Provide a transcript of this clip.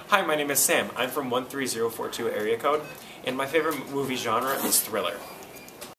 Hi, my name is Sam. I'm from 13042 area code, and my favorite movie genre is thriller.